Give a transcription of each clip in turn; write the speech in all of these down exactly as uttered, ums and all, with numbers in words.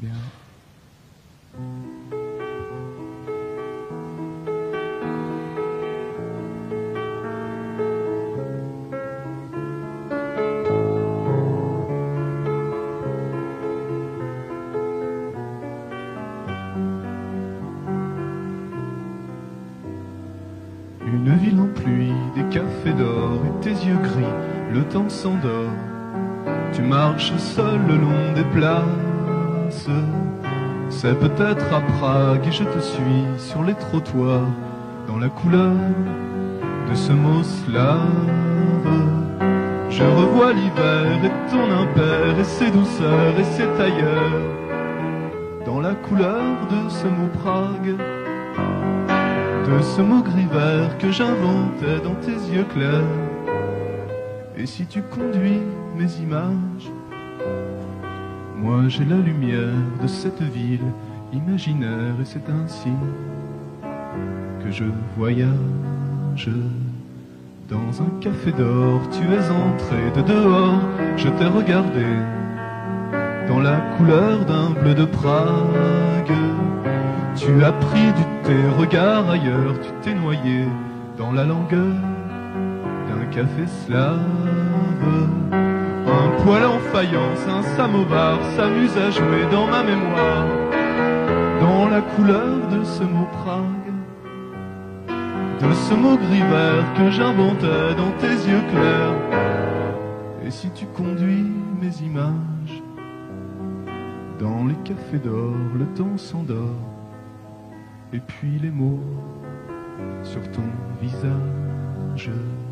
bien. Une ville en pluie, des cafés d'or et tes yeux gris, le temps s'endort. Tu marches seul le long des places. C'est peut-être à Prague et je te suis sur les trottoirs, dans la couleur de ce mot slave. Je revois l'hiver et ton impair et ses douceurs et ses tailleurs, dans la couleur de ce mot Prague, de ce mot gris vert que j'inventais dans tes yeux clairs. Et si tu conduis mes images, moi j'ai la lumière de cette ville imaginaire, et c'est ainsi que je voyage. Dans un café d'or, tu es entré de dehors, je t'ai regardé dans la couleur d'un bleu de Prague. Tu as pris du tes regards ailleurs, tu t'es noyé dans la langueur d'un café slave. Un poêle en faïence, un samovar s'amuse à jouer dans ma mémoire, dans la couleur de ce mot Prague, de ce mot gris vert que j'inventais dans tes yeux clairs. Et si tu conduis mes images dans les cafés d'or, le temps s'endort, et puis les mots sur ton visage.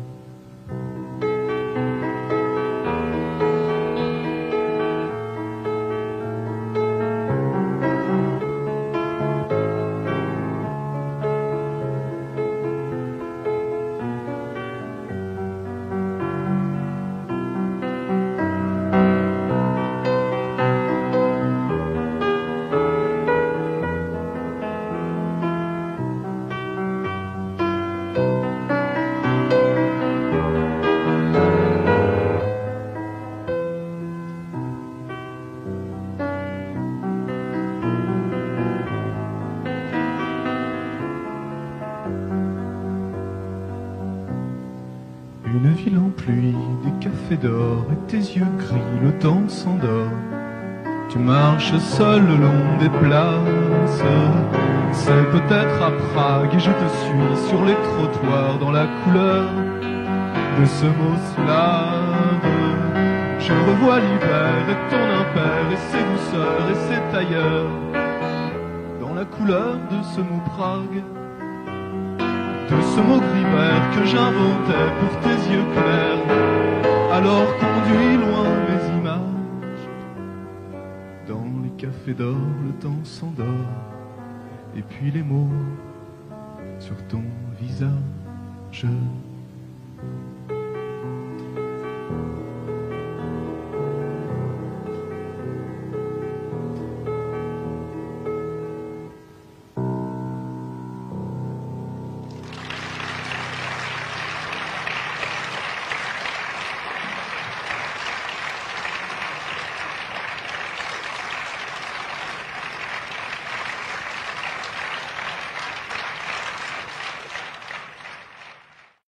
Une ville en pluie, des cafés d'or et tes yeux gris, le temps s'endort. Tu marches seul le long des places. C'est peut-être à Prague et je te suis sur les trottoirs, dans la couleur de ce mot slave. Je revois l'hiver et ton impair et ses douceurs et ses tailleurs, dans la couleur de ce mot Prague, de ce mot gris vert que j'inventais pour tes yeux clairs. Alors conduis loin mes images, dans les cafés d'or le temps s'endort, et puis les mots sur ton visage.